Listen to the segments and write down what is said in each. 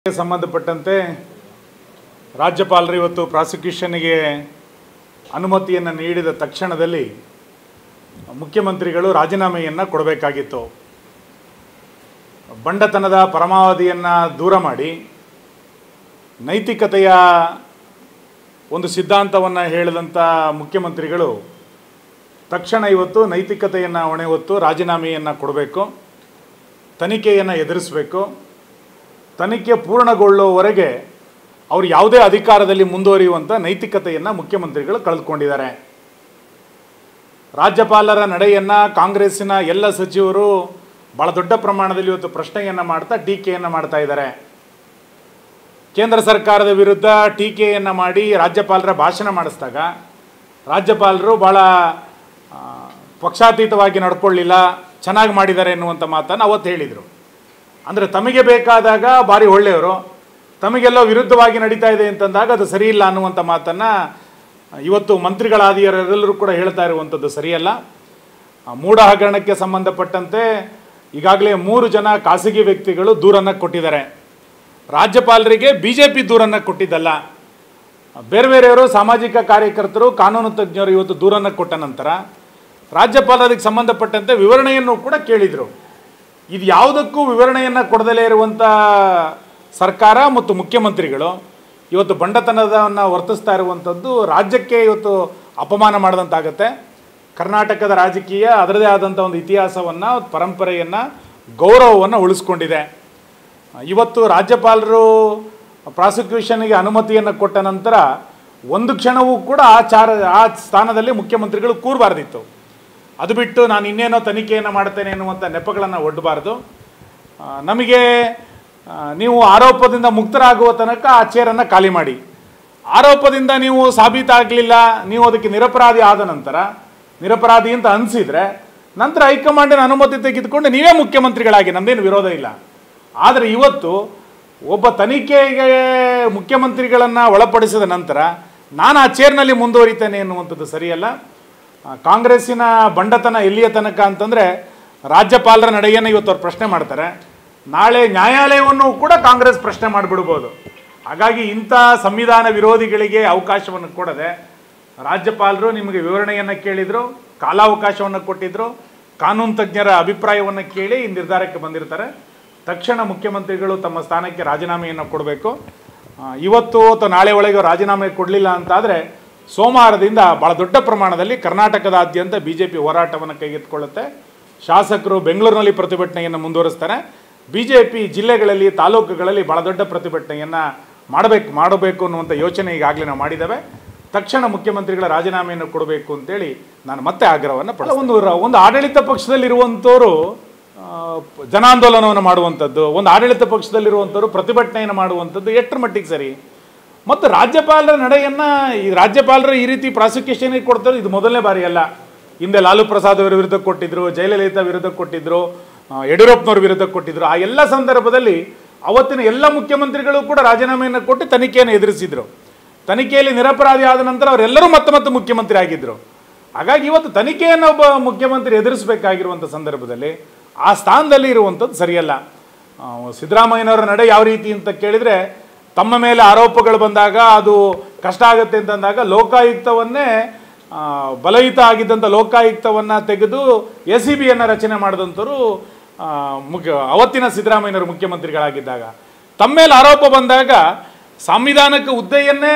ಸಂಬಂಧಪಟ್ಟಂತೆ ರಾಜ್ಯಪಾಲರು ಇವತ್ತು ಪ್ರಾಸಿಕ್ಯೂಷನ್ಗೆ ಅನುಮತಿಯನ್ನು ನೀಡಿದ ತಕ್ಷಣದಲ್ಲಿ ಮುಖ್ಯಮಂತ್ರಿಗಳು ರಾಜೀನಾಮೆಯನ್ನು ಕೊಡಬೇಕಾಗಿತ್ತು. ಬಂಡತನದ ಪರಮಾವಧಿಯನ್ನು ದೂರ ಮಾಡಿ ನೈತಿಕತೆಯ ಒಂದು ಸಿದ್ಧಾಂತವನ್ನು ಹೇಳಿದಂಥ ಮುಖ್ಯಮಂತ್ರಿಗಳು ತಕ್ಷಣ ಇವತ್ತು ನೈತಿಕತೆಯನ್ನು ಹೊಣೆ ಹೊತ್ತು ರಾಜೀನಾಮೆಯನ್ನು ಕೊಡಬೇಕು, ತನಿಖೆಯನ್ನು ಎದುರಿಸಬೇಕು. ತನಿಖೆ ಪೂರ್ಣಗೊಳ್ಳುವವರೆಗೆ ಅವರು ಯಾವುದೇ ಅಧಿಕಾರದಲ್ಲಿ ಮುಂದುವರಿಯುವಂಥ ನೈತಿಕತೆಯನ್ನು ಮುಖ್ಯಮಂತ್ರಿಗಳು ಕಳೆದುಕೊಂಡಿದ್ದಾರೆ. ರಾಜ್ಯಪಾಲರ ನಡೆಯನ್ನು ಕಾಂಗ್ರೆಸ್ಸಿನ ಎಲ್ಲ ಸಚಿವರು ಭಾಳ ದೊಡ್ಡ ಪ್ರಮಾಣದಲ್ಲಿ ಇವತ್ತು ಪ್ರಶ್ನೆಯನ್ನು ಮಾಡ್ತಾ ಟೀಕೆಯನ್ನು ಮಾಡ್ತಾ ಇದ್ದಾರೆ. ಕೇಂದ್ರ ಸರ್ಕಾರದ ವಿರುದ್ಧ ಟೀಕೆಯನ್ನು ಮಾಡಿ ರಾಜ್ಯಪಾಲರ ಭಾಷಣ ಮಾಡಿಸಿದಾಗ ರಾಜ್ಯಪಾಲರು ಭಾಳ ಪಕ್ಷಾತೀತವಾಗಿ ನಡ್ಕೊಳ್ಳಿಲ್ಲ, ಚೆನ್ನಾಗಿ ಮಾಡಿದ್ದಾರೆ ಎನ್ನುವಂಥ ಮಾತನ್ನು ಅವತ್ತು ಹೇಳಿದರು. ಅಂದರೆ ತಮಗೆ ಬೇಕಾದಾಗ ಭಾರಿ ಒಳ್ಳೆಯವರು, ತಮಗೆಲ್ಲೋ ವಿರುದ್ಧವಾಗಿ ನಡೀತಾ ಇದೆ ಅಂತಂದಾಗ ಅದು ಸರಿಯಿಲ್ಲ ಅನ್ನುವಂಥ ಮಾತನ್ನು ಇವತ್ತು ಮಂತ್ರಿಗಳಾದಿಯರೆಲ್ಲರೂ ಕೂಡ ಹೇಳ್ತಾ ಇರುವಂಥದ್ದು ಸರಿಯಲ್ಲ. ಮೂಢ ಹಗರಣಕ್ಕೆ ಸಂಬಂಧಪಟ್ಟಂತೆ ಈಗಾಗಲೇ 3 ಜನ ಖಾಸಗಿ ವ್ಯಕ್ತಿಗಳು ದೂರನ್ನು ಕೊಟ್ಟಿದ್ದಾರೆ. ರಾಜ್ಯಪಾಲರಿಗೆ BJP ದೂರನ್ನು ಕೊಟ್ಟಿದ್ದಲ್ಲ, ಬೇರೆ ಬೇರೆಯವರು ಸಾಮಾಜಿಕ ಕಾರ್ಯಕರ್ತರು, ಕಾನೂನು ತಜ್ಞರು ಇವತ್ತು ದೂರನ್ನು ಕೊಟ್ಟ ನಂತರ ರಾಜ್ಯಪಾಲರು ಅದಕ್ಕೆ ಸಂಬಂಧಪಟ್ಟಂತೆ ವಿವರಣೆಯನ್ನು ಕೂಡ ಕೇಳಿದರು. ಇದು ಯಾವುದಕ್ಕೂ ವಿವರಣೆಯನ್ನು ಕೊಡದಲೇ ಇರುವಂಥ ಸರ್ಕಾರ ಮತ್ತು ಮುಖ್ಯಮಂತ್ರಿಗಳು ಇವತ್ತು ಬಂಡತನವನ್ನು ವರ್ತಿಸ್ತಾ ಇರುವಂಥದ್ದು ರಾಜ್ಯಕ್ಕೆ ಇವತ್ತು ಅಪಮಾನ ಮಾಡಿದಂತಾಗತ್ತೆ. ಕರ್ನಾಟಕದ ರಾಜಕೀಯ ಅದರದೇ ಆದಂಥ ಒಂದು ಇತಿಹಾಸವನ್ನು, ಪರಂಪರೆಯನ್ನು, ಗೌರವವನ್ನು ಉಳಿಸ್ಕೊಂಡಿದೆ. ಇವತ್ತು ರಾಜ್ಯಪಾಲರು ಪ್ರಾಸಿಕ್ಯೂಷನ್ಗೆ ಅನುಮತಿಯನ್ನು ಕೊಟ್ಟ ನಂತರ ಒಂದು ಕ್ಷಣವೂ ಕೂಡ ಆ ಸ್ಥಾನದಲ್ಲಿ ಮುಖ್ಯಮಂತ್ರಿಗಳು ಕೂರಬಾರ್ದಿತ್ತು. ಅದು ಬಿಟ್ಟು ನಾನು ಇನ್ನೇನೋ ತನಿಖೆಯನ್ನು ಮಾಡ್ತೇನೆ ಎನ್ನುವಂಥ ನೆಪಗಳನ್ನು ಒಡ್ಡಬಾರ್ದು. ನಮಗೆ ನೀವು ಆರೋಪದಿಂದ ಮುಕ್ತರಾಗುವ ತನಕ ಆ ಚೇರನ್ನು ಖಾಲಿ ಮಾಡಿ, ಆರೋಪದಿಂದ ನೀವು ಸಾಬೀತಾಗಲಿಲ್ಲ, ನೀವು ಅದಕ್ಕೆ ನಿರಪರಾಧಿ ಆದ ನಂತರ ನಿರಪರಾಧಿ ಅಂತ ಅನಿಸಿದರೆ ನಂತರ ಹೈಕಮಾಂಡಿನ ಅನುಮತಿ ತೆಗೆದುಕೊಂಡು ನೀವೇ ಮುಖ್ಯಮಂತ್ರಿಗಳಾಗಿ, ನಮ್ಮದೇನು ವಿರೋಧ ಇಲ್ಲ. ಆದರೆ ಇವತ್ತು ಒಬ್ಬ ತನಿಖೆಗೆ ಮುಖ್ಯಮಂತ್ರಿಗಳನ್ನು ಒಳಪಡಿಸಿದ ನಂತರ ನಾನು ಆ ಚೇರ್ನಲ್ಲಿ ಮುಂದುವರಿತೇನೆ ಎನ್ನುವಂಥದ್ದು ಸರಿಯಲ್ಲ. ಕಾಂಗ್ರೆಸ್ಸಿನ ಬಂಡತನ ಎಲ್ಲಿಯ ತನಕ ಅಂತಂದರೆ ರಾಜ್ಯಪಾಲರ ನಡೆಯನ್ನು ಇವತ್ತು ಅವ್ರು ಪ್ರಶ್ನೆ ಮಾಡ್ತಾರೆ, ನಾಳೆ ನ್ಯಾಯಾಲಯವನ್ನು ಕೂಡ ಕಾಂಗ್ರೆಸ್ ಪ್ರಶ್ನೆ ಮಾಡಿಬಿಡ್ಬೋದು. ಹಾಗಾಗಿ ಇಂಥ ಸಂವಿಧಾನ ವಿರೋಧಿಗಳಿಗೆ ಅವಕಾಶವನ್ನು ಕೊಡದೆ ರಾಜ್ಯಪಾಲರು ನಿಮಗೆ ವಿವರಣೆಯನ್ನು ಕೇಳಿದರು, ಕಾಲಾವಕಾಶವನ್ನು ಕೊಟ್ಟಿದ್ದರು, ಕಾನೂನು ತಜ್ಞರ ಅಭಿಪ್ರಾಯವನ್ನು ಕೇಳಿ ಈ ನಿರ್ಧಾರಕ್ಕೆ ಬಂದಿರ್ತಾರೆ. ತಕ್ಷಣ ಮುಖ್ಯಮಂತ್ರಿಗಳು ತಮ್ಮ ಸ್ಥಾನಕ್ಕೆ ರಾಜೀನಾಮೆಯನ್ನು ಕೊಡಬೇಕು. ಇವತ್ತು ಅಥವಾ ನಾಳೆ ಒಳಗೆ ರಾಜೀನಾಮೆ ಕೊಡಲಿಲ್ಲ ಅಂತಾದರೆ ಸೋಮವಾರದಿಂದ ಭಾಳ ದೊಡ್ಡ ಪ್ರಮಾಣದಲ್ಲಿ ಕರ್ನಾಟಕದಾದ್ಯಂತ BJP ಹೋರಾಟವನ್ನು ಕೈಗೆತ್ತಿಕೊಳ್ಳುತ್ತೆ. ಶಾಸಕರು ಬೆಂಗಳೂರಿನಲ್ಲಿ ಪ್ರತಿಭಟನೆಯನ್ನು ಮುಂದುವರಿಸ್ತಾರೆ. BJP ಜಿಲ್ಲೆಗಳಲ್ಲಿ, ತಾಲೂಕುಗಳಲ್ಲಿ ಭಾಳ ದೊಡ್ಡ ಪ್ರತಿಭಟನೆಯನ್ನು ಮಾಡಬೇಕು ಅನ್ನುವಂಥ ಯೋಚನೆ ಈಗಾಗಲೇ ನಾವು ಮಾಡಿದ್ದೇವೆ. ತಕ್ಷಣ ಮುಖ್ಯಮಂತ್ರಿಗಳ ರಾಜೀನಾಮೆಯನ್ನು ಕೊಡಬೇಕು ಅಂತೇಳಿ ನಾನು ಮತ್ತೆ ಆಗ್ರಹವನ್ನು ಪಡ್ತೀನಿ. ಒಂದು ಆಡಳಿತ ಪಕ್ಷದಲ್ಲಿರುವಂಥವರು ಜನಾಂದೋಲನವನ್ನು ಮಾಡುವಂಥದ್ದು, ಒಂದು ಆಡಳಿತ ಪಕ್ಷದಲ್ಲಿರುವಂಥವ್ರು ಪ್ರತಿಭಟನೆಯನ್ನು ಮಾಡುವಂಥದ್ದು ಎಷ್ಟರ ಮಟ್ಟಿಗೆ ಸರಿ? ಮತ್ತು ರಾಜ್ಯಪಾಲರ ನಡೆಯನ್ನು ರಾಜ್ಯಪಾಲರು ಈ ರೀತಿ ಪ್ರಾಸಿಕ್ಯೂಷನ್ಗೆ ಕೊಡ್ತಾರೆ, ಇದು ಮೊದಲನೇ ಬಾರಿ ಅಲ್ಲ. ಹಿಂದೆ ಲಾಲು ಪ್ರಸಾದ್ ಅವರ ವಿರುದ್ಧ ಕೊಟ್ಟಿದ್ದರು, ಜಯಲಲಿತಾ ವಿರುದ್ಧ ಕೊಟ್ಟಿದ್ದರು, ಯಡಿಯೂರಪ್ಪನವ್ರ ವಿರುದ್ಧ ಕೊಟ್ಟಿದ್ದರು. ಆ ಎಲ್ಲ ಸಂದರ್ಭದಲ್ಲಿ ಅವತ್ತಿನ ಎಲ್ಲ ಮುಖ್ಯಮಂತ್ರಿಗಳು ಕೂಡ ರಾಜೀನಾಮೆಯನ್ನು ಕೊಟ್ಟು ತನಿಖೆಯನ್ನು ಎದುರಿಸಿದರು. ತನಿಖೆಯಲ್ಲಿ ನಿರಪರಾಧಿ ಆದ ನಂತರ ಅವರೆಲ್ಲರೂ ಮತ್ತೆ ಮುಖ್ಯಮಂತ್ರಿ ಆಗಿದ್ದರು. ಹಾಗಾಗಿ ಇವತ್ತು ತನಿಖೆಯನ್ನು ಒಬ್ಬ ಮುಖ್ಯಮಂತ್ರಿ ಎದುರಿಸಬೇಕಾಗಿರುವಂಥ ಸಂದರ್ಭದಲ್ಲಿ ಆ ಸ್ಥಾನದಲ್ಲಿ ಇರುವಂಥದ್ದು ಸರಿಯಲ್ಲ. ಸಿದ್ದರಾಮಯ್ಯನವರ ನಡೆ ಯಾವ ರೀತಿ ಅಂತ ಕೇಳಿದರೆ, ತಮ್ಮ ಮೇಲೆ ಆರೋಪಗಳು ಬಂದಾಗ ಅದು ಕಷ್ಟ ಆಗುತ್ತೆ ಅಂತಂದಾಗ ಲೋಕಾಯುಕ್ತವನ್ನೇ ಬಲಯುತ ಆಗಿದ್ದಂಥ ಲೋಕಾಯುಕ್ತವನ್ನು ತೆಗೆದು ACBಯನ್ನು ರಚನೆ ಮಾಡಿದಂಥವರು ಅವತ್ತಿನ ಸಿದ್ದರಾಮಯ್ಯನವರು ಮುಖ್ಯಮಂತ್ರಿಗಳಾಗಿದ್ದಾಗ. ತಮ್ಮ ಮೇಲೆ ಆರೋಪ ಬಂದಾಗ ಸಂವಿಧಾನಕ್ಕೆ ಹುದ್ದೆಯನ್ನೇ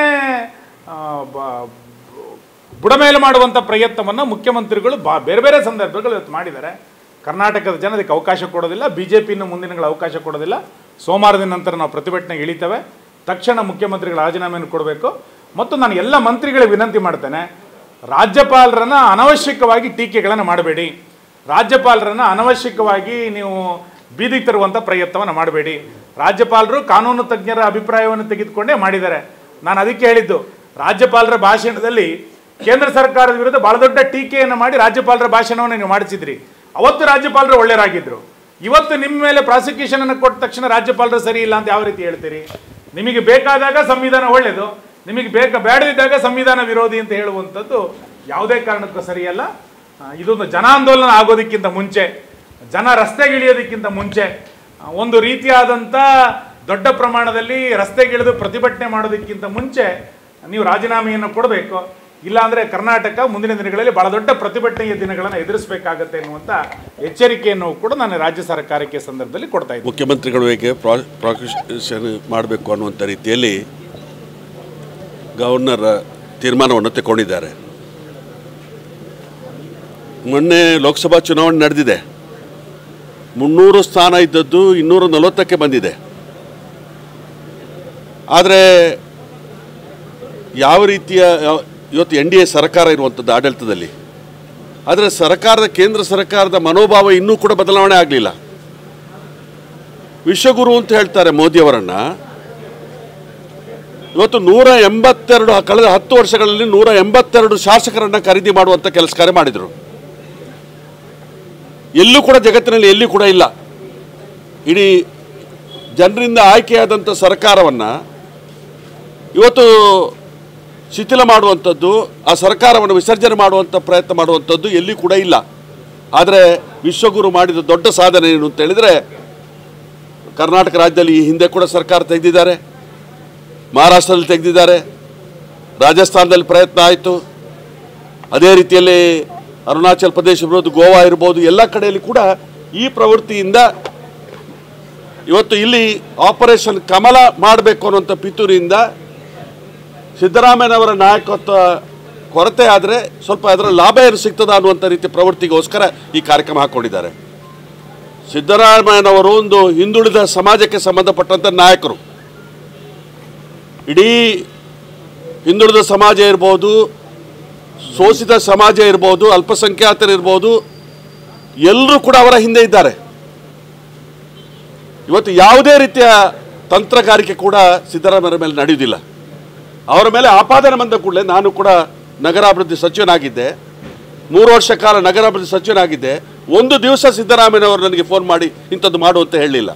ಬುಡಮೇಲೆ ಮಾಡುವಂಥ ಪ್ರಯತ್ನವನ್ನು ಮುಖ್ಯಮಂತ್ರಿಗಳು ಬೇರೆ ಬೇರೆ ಸಂದರ್ಭಗಳು ಇವತ್ತು ಮಾಡಿದ್ದಾರೆ. ಕರ್ನಾಟಕದ ಜನ ಅದಕ್ಕೆ ಅವಕಾಶ ಕೊಡೋದಿಲ್ಲ, BJPಯನ್ನು ಮುಂದಿನಗಳು ಅವಕಾಶ ಕೊಡೋದಿಲ್ಲ. ಸೋಮವಾರದ ನಂತರ ನಾವು ಪ್ರತಿಭಟನೆಗೆ ಇಳಿತೇವೆ. ತಕ್ಷಣ ಮುಖ್ಯಮಂತ್ರಿಗಳ ರಾಜೀನಾಮೆಯನ್ನು ಕೊಡಬೇಕು. ಮತ್ತು ನಾನು ಎಲ್ಲ ಮಂತ್ರಿಗಳಿಗೆ ವಿನಂತಿ ಮಾಡ್ತೇನೆ, ರಾಜ್ಯಪಾಲರನ್ನು ಅನವಶ್ಯಕವಾಗಿ ಟೀಕೆಗಳನ್ನು ಮಾಡಬೇಡಿ, ರಾಜ್ಯಪಾಲರನ್ನು ಅನವಶ್ಯಕವಾಗಿ ನೀವು ಬೀದಿಗೆ ತರುವಂಥ ಪ್ರಯತ್ನವನ್ನು ಮಾಡಬೇಡಿ. ರಾಜ್ಯಪಾಲರು ಕಾನೂನು ತಜ್ಞರ ಅಭಿಪ್ರಾಯವನ್ನು ತೆಗೆದುಕೊಂಡೇ ಮಾಡಿದ್ದಾರೆ. ನಾನು ಅದಕ್ಕೆ ಹೇಳಿದ್ದು, ರಾಜ್ಯಪಾಲರ ಭಾಷಣದಲ್ಲಿ ಕೇಂದ್ರ ಸರ್ಕಾರದ ವಿರುದ್ಧ ಭಾಳ ದೊಡ್ಡ ಟೀಕೆಯನ್ನು ಮಾಡಿ ರಾಜ್ಯಪಾಲರ ಭಾಷಣವನ್ನು ನೀವು ಮಾಡಿಸಿದ್ರಿ. ಅವತ್ತು ರಾಜ್ಯಪಾಲರು ಒಳ್ಳೆಯರಾಗಿದ್ದರು. ಇವತ್ತು ನಿಮ್ಮ ಮೇಲೆ ಪ್ರಾಸಿಕ್ಯೂಷನನ್ನು ಕೊಟ್ಟ ತಕ್ಷಣ ರಾಜ್ಯಪಾಲರು ಸರಿ ಇಲ್ಲ ಅಂತ ಯಾವ ರೀತಿ ಹೇಳ್ತೀರಿ? ನಿಮಗೆ ಬೇಕಾದಾಗ ಸಂವಿಧಾನ ಒಳ್ಳೆಯದು, ನಿಮಗೆ ಬೇಡದಿದ್ದಾಗ ಸಂವಿಧಾನ ವಿರೋಧಿ ಅಂತ ಹೇಳುವಂಥದ್ದು ಯಾವುದೇ ಕಾರಣಕ್ಕೂ ಸರಿಯಲ್ಲ. ಇದೊಂದು ಜನಾಂದೋಲನ ಆಗೋದಕ್ಕಿಂತ ಮುಂಚೆ, ಜನ ರಸ್ತೆಗಿಳಿಯೋದಕ್ಕಿಂತ ಮುಂಚೆ ಒಂದು ರೀತಿಯಾದಂಥ ದೊಡ್ಡ ಪ್ರಮಾಣದಲ್ಲಿ ರಸ್ತೆಗಿಳಿದು ಪ್ರತಿಭಟನೆ ಮಾಡೋದಕ್ಕಿಂತ ಮುಂಚೆ ನೀವು ರಾಜೀನಾಮೆಯನ್ನು ಕೊಡಬೇಕು. ಇಲ್ಲಾಂದರೆ ಕರ್ನಾಟಕ ಮುಂದಿನ ದಿನಗಳಲ್ಲಿ ಬಹಳ ದೊಡ್ಡ ಪ್ರತಿಭಟನೆಯ ದಿನಗಳನ್ನು ಎದುರಿಸಬೇಕಾಗತ್ತೆ ಎನ್ನುವಂಥ ಎಚ್ಚರಿಕೆಯನ್ನು ಕೂಡ ನಾನು ರಾಜ್ಯ ಸರ್ಕಾರಕ್ಕೆ ಸಂದರ್ಭದಲ್ಲಿ ಕೊಡ್ತಾ ಇದ್ದೀನಿ. ಮುಖ್ಯಮಂತ್ರಿಗಳು ಹೇಗೆ ಪ್ರಾಸಿಕ್ಯೂಷನ್ ಮಾಡಬೇಕು ಅನ್ನುವಂಥ ರೀತಿಯಲ್ಲಿ ಗವರ್ನರ್ ತೀರ್ಮಾನವನ್ನು ತಗೊಂಡಿದ್ದಾರೆ. ಮೊನ್ನೆ ಲೋಕಸಭಾ ಚುನಾವಣೆ ನಡೆದಿದೆ. 300 ಸ್ಥಾನ ಇದ್ದದ್ದು 240ಕ್ಕೆ ಬಂದಿದೆ. ಆದರೆ ಯಾವ ರೀತಿಯ ಇವತ್ತು NDA ಸರ್ಕಾರ ಇರುವಂಥದ್ದು ಆಡಳಿತದಲ್ಲಿ, ಆದರೆ ಕೇಂದ್ರ ಸರ್ಕಾರದ ಮನೋಭಾವ ಇನ್ನೂ ಕೂಡ ಬದಲಾವಣೆ ಆಗಲಿಲ್ಲ. ವಿಶ್ವಗುರು ಅಂತ ಹೇಳ್ತಾರೆ ಮೋದಿಯವರನ್ನು. ಇವತ್ತು 182 ಕಳೆದ 10 ವರ್ಷಗಳಲ್ಲಿ 182 ಶಾಸಕರನ್ನು ಖರೀದಿ ಮಾಡುವಂಥ ಕೆಲಸ ಕಾರ್ಯ ಮಾಡಿದರು. ಎಲ್ಲೂ ಕೂಡ ಜಗತ್ತಿನಲ್ಲಿ ಎಲ್ಲಿ ಕೂಡ ಇಲ್ಲ. ಇಡೀ ಜನರಿಂದ ಆಯ್ಕೆಯಾದಂಥ ಸರ್ಕಾರವನ್ನು ಇವತ್ತು ಶಿಥಿಲ ಮಾಡುವಂಥದ್ದು, ಆ ಸರ್ಕಾರವನ್ನು ವಿಸರ್ಜನೆ ಮಾಡುವಂಥ ಪ್ರಯತ್ನ ಮಾಡುವಂಥದ್ದು ಎಲ್ಲಿ ಕೂಡ ಇಲ್ಲ. ಆದರೆ ವಿಶ್ವಗುರು ಮಾಡಿದ ದೊಡ್ಡ ಸಾಧನೆ ಏನು ಅಂತ ಹೇಳಿದರೆ, ಕರ್ನಾಟಕ ರಾಜ್ಯದಲ್ಲಿ ಈ ಹಿಂದೆ ಕೂಡ ಸರ್ಕಾರ ತೆಗೆದಿದ್ದಾರೆ, ಮಹಾರಾಷ್ಟ್ರದಲ್ಲಿ ತೆಗೆದಿದ್ದಾರೆ, ರಾಜಸ್ಥಾನದಲ್ಲಿ ಪ್ರಯತ್ನ ಆಯಿತು, ಅದೇ ರೀತಿಯಲ್ಲಿ ಅರುಣಾಚಲ್ ಪ್ರದೇಶ ಇರ್ಬೋದು, ಗೋವಾ ಇರ್ಬೋದು, ಎಲ್ಲ ಕಡೆಯಲ್ಲಿ ಕೂಡ ಈ ಪ್ರವೃತ್ತಿಯಿಂದ ಇವತ್ತು ಇಲ್ಲಿ ಆಪರೇಷನ್ ಕಮಲ ಮಾಡಬೇಕು ಅನ್ನುವಂಥ ಪಿತೂರಿಯಿಂದ ಸಿದ್ದರಾಮಯ್ಯನವರ ನಾಯಕತ್ವ ಕೊರತೆ ಆದರೆ ಸ್ವಲ್ಪ ಅದರ ಲಾಭ ಏನು ಸಿಗ್ತದ ಅನ್ನುವಂಥ ರೀತಿ ಪ್ರವೃತ್ತಿಗೋಸ್ಕರ ಈ ಕಾರ್ಯಕ್ರಮ ಹಾಕ್ಕೊಂಡಿದ್ದಾರೆ. ಸಿದ್ದರಾಮಯ್ಯನವರು ಒಂದು ಹಿಂದುಳಿದ ಸಮಾಜಕ್ಕೆ ಸಂಬಂಧಪಟ್ಟಂಥ ನಾಯಕರು. ಇಡೀ ಹಿಂದುಳಿದ ಸಮಾಜ ಇರ್ಬೋದು, ಶೋಷಿತ ಸಮಾಜ ಇರ್ಬೋದು, ಅಲ್ಪಸಂಖ್ಯಾತರಿರ್ಬೋದು, ಎಲ್ಲರೂ ಕೂಡ ಅವರ ಹಿಂದೆ ಇದ್ದಾರೆ. ಇವತ್ತು ಯಾವುದೇ ರೀತಿಯ ತಂತ್ರಗಾರಿಕೆ ಕೂಡ ಸಿದ್ದರಾಮಯ್ಯರ ಮೇಲೆ ನಡೆಯುವುದಿಲ್ಲ. ಅವರ ಮೇಲೆ ಆಪಾದನೆ ಬಂದ ಕೂಡಲೇ, ನಾನು ಕೂಡ ನಗರಾಭಿವೃದ್ಧಿ ಸಚಿವನಾಗಿದ್ದೆ, 3 ವರ್ಷ ಕಾಲ ನಗರಾಭಿವೃದ್ಧಿ ಸಚಿವನಾಗಿದ್ದೆ. ಒಂದು ದಿವಸ ಸಿದ್ದರಾಮಯ್ಯನವರು ನನಗೆ ಫೋನ್ ಮಾಡಿ ಇಂಥದ್ದು ಮಾಡು ಅಂತ ಹೇಳಲಿಲ್ಲ.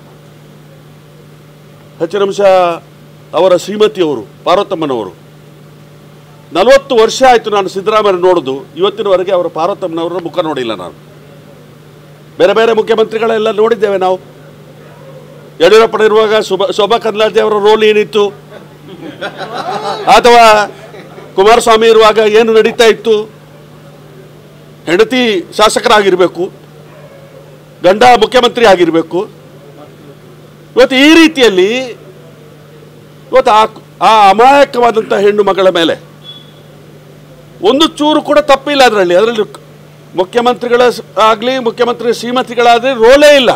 ಹೆಚ್ಚಿನ ಅಂಶ ಅವರ ಶ್ರೀಮತಿಯವರು ಪಾರ್ವತಮ್ಮನವರು, 40 ವರ್ಷ ಆಯಿತು ನಾನು ಸಿದ್ದರಾಮಯ್ಯ ನೋಡೋದು, ಇವತ್ತಿನವರೆಗೆ ಅವರ ಪಾರ್ವತಮ್ಮನವರ ಮುಖ ನೋಡಿಲ್ಲ. ನಾನು ಬೇರೆ ಬೇರೆ ಮುಖ್ಯಮಂತ್ರಿಗಳೆಲ್ಲ ನೋಡಿದ್ದೇವೆ ನಾವು. ಯಡಿಯೂರಪ್ಪ ಇರುವಾಗ ಶೋಭಾ ಕರಂದ್ಲಾಜೆ ಅವರ ರೋಲ್ ಏನಿತ್ತು, ಅಥವಾ ಕುಮಾರಸ್ವಾಮಿ ಇರುವಾಗ ಏನು ನಡೀತಾ ಇತ್ತು. ಹೆಂಡತಿ ಶಾಸಕರಾಗಿರಬೇಕು, ಗಂಡ ಮುಖ್ಯಮಂತ್ರಿ ಆಗಿರಬೇಕು. ಇವತ್ತು ಈ ರೀತಿಯಲ್ಲಿ ಇವತ್ತು ಆ ಅಮಾಯಕವಾದಂಥ ಹೆಣ್ಣು ಮಗಳ ಮೇಲೆ ಒಂದು ಚೂರು ಕೂಡ ತಪ್ಪಿಲ್ಲ. ಅದರಲ್ಲಿ ಮುಖ್ಯಮಂತ್ರಿಗಳ ಆಗಲಿ, ಮುಖ್ಯಮಂತ್ರಿ ಶ್ರೀಮತಿಗಳಾದರೆ ರೋಲೇ ಇಲ್ಲ.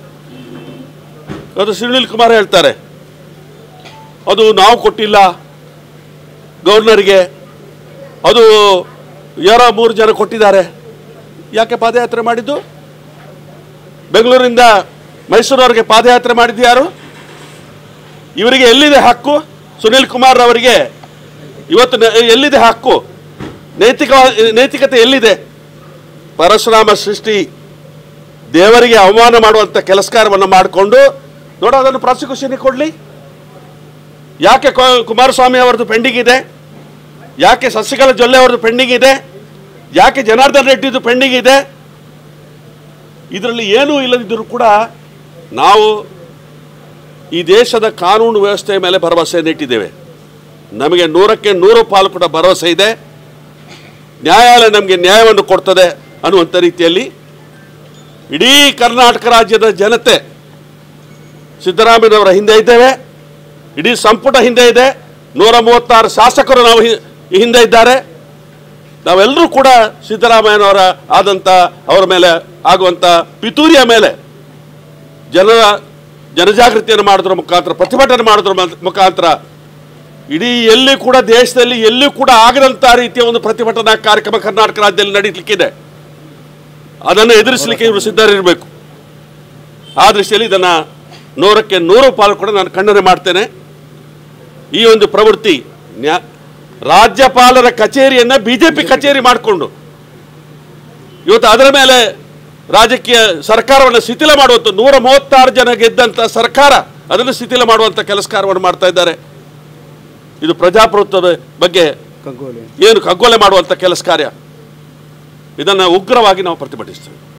ಅದು ಸುನೀಲ್ ಕುಮಾರ್ ಹೇಳ್ತಾರೆ, ಅದು ನಾವು ಕೊಟ್ಟಿಲ್ಲ ಗವರ್ನರ್ಗೆ, ಅದು ಯಾರೋ 3 ಜನ ಕೊಟ್ಟಿದ್ದಾರೆ. ಯಾಕೆ ಪಾದಯಾತ್ರೆ ಮಾಡಿದ್ದು? ಬೆಂಗಳೂರಿಂದ ಮೈಸೂರವರೆಗೆ ಪಾದಯಾತ್ರೆ ಮಾಡಿದ್ದು ಯಾರು? ಇವರಿಗೆ ಎಲ್ಲಿದೆ ಹಕ್ಕು? ಸುನೀಲ್ ಕುಮಾರ್ ಅವರಿಗೆ ಇವತ್ತು ಎಲ್ಲಿದೆ ಹಕ್ಕು? ನೈತಿಕತೆ ಎಲ್ಲಿದೆ? ಪರಶುರಾಮ ಸೃಷ್ಟಿ ದೇವರಿಗೆ ಅವಮಾನ ಮಾಡುವಂಥ ಕೆಲಸ ಕಾರ್ಯವನ್ನು ಮಾಡಿಕೊಂಡು ನೋಡೋ, ಅದನ್ನು ಪ್ರಾಸಿಕ್ಯೂಷನ್ಗೆ ಕೊಡಲಿ. ಯಾಕೆ ಕುಮಾರಸ್ವಾಮಿ ಅವರದ್ದು ಪೆಂಡಿಂಗ್ ಇದೆ? ಯಾಕೆ ಶಶಿಕಲಾ ಜೊಲ್ಲೆ ಅವರದ್ದು ಪೆಂಡಿಂಗ್ ಇದೆ? ಯಾಕೆ ಜನಾರ್ದನ್ ರೆಡ್ಡಿದು ಪೆಂಡಿಂಗ್ ಇದೆ? ಇದರಲ್ಲಿ ಏನೂ ಇಲ್ಲದಿದ್ದರೂ ಕೂಡ ನಾವು ಈ ದೇಶದ ಕಾನೂನು ವ್ಯವಸ್ಥೆಯ ಮೇಲೆ ಭರವಸೆಯನ್ನು ಇಟ್ಟಿದ್ದೇವೆ. ನಮಗೆ 100ಕ್ಕೆ 100 ಪಾಲು ಕೂಡ ಭರವಸೆ ಇದೆ. ನ್ಯಾಯಾಲಯ ನಮಗೆ ನ್ಯಾಯವನ್ನು ಕೊಡ್ತದೆ ಅನ್ನುವಂಥ ರೀತಿಯಲ್ಲಿ ಇಡೀ ಕರ್ನಾಟಕ ರಾಜ್ಯದ ಜನತೆ ಸಿದ್ದರಾಮಯ್ಯನವರ ಹಿಂದೆ ಇದ್ದೇವೆ. ಇಡೀ ಸಂಪುಟ ಹಿಂದೆ ಇದೆ. 136 ಶಾಸಕರು ನಾವು ಹಿಂದೆ ಇದ್ದಾರೆ. ನಾವೆಲ್ಲರೂ ಕೂಡ ಸಿದ್ದರಾಮಯ್ಯನವರ ಅವರ ಮೇಲೆ ಆಗುವಂಥ ಪಿತೂರಿಯ ಮೇಲೆ ಜನಜಾಗೃತಿಯನ್ನು ಮಾಡೋದ್ರ ಮುಖಾಂತರ, ಪ್ರತಿಭಟನೆ ಮಾಡೋದ್ರ ಮುಖಾಂತರ ಇಡೀ ಎಲ್ಲಿ ಕೂಡ ದೇಶದಲ್ಲಿ ಎಲ್ಲೂ ಕೂಡ ಆಗದಂಥ ರೀತಿಯ ಒಂದು ಪ್ರತಿಭಟನಾ ಕಾರ್ಯಕ್ರಮ ಕರ್ನಾಟಕ ರಾಜ್ಯದಲ್ಲಿ ನಡೀಲಿಕ್ಕಿದೆ. ಅದನ್ನು ಎದುರಿಸಲಿಕ್ಕೆ ಇವರು ಸಿದ್ಧರಿರಬೇಕು. ಆ ದೃಷ್ಟಿಯಲ್ಲಿ ಇದನ್ನು 100ಕ್ಕೆ 100 ಪಾಲು ಕೂಡ ನಾನು ಖಂಡನೆ ಮಾಡ್ತೇನೆ. ಈ ಒಂದು ಪ್ರವೃತ್ತಿ ರಾಜ್ಯಪಾಲರ ಕಚೇರಿಯನ್ನು BJP ಕಚೇರಿ ಮಾಡಿಕೊಂಡು ಇವತ್ತು ಅದರ ಮೇಲೆ ರಾಜಕೀಯ ಸರ್ಕಾರವನ್ನು ಶಿಥಿಲ ಮಾಡುವಂಥ 136 ಜನ ಗೆದ್ದಂಥ ಸರ್ಕಾರ ಅದನ್ನು ಶಿಥಿಲ ಮಾಡುವಂಥ ಕೆಲಸ ಕಾರ್ಯವನ್ನು ಮಾಡ್ತಾ ಇದ್ದಾರೆ. ಇದು ಪ್ರಜಾಪ್ರಭುತ್ವದ ಬಗ್ಗೆ ಏನು ಕಗ್ಗೊಲೆ ಮಾಡುವಂಥ ಕೆಲಸ ಕಾರ್ಯ. ಇದನ್ನು ಉಗ್ರವಾಗಿ ನಾವು ಪ್ರತಿಭಟಿಸ್ತೇವೆ.